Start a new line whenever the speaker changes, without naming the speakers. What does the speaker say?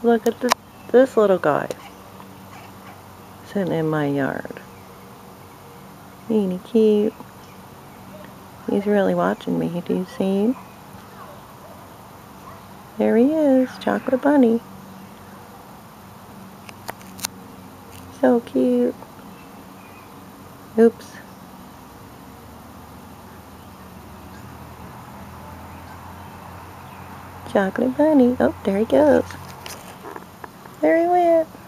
Look at this little guy sitting in my yard. Ain't he cute? He's really watching me. Do you see him? There he is, Chocolate Bunny. So cute. Oops. Chocolate Bunny. Oh, there he goes. There he went.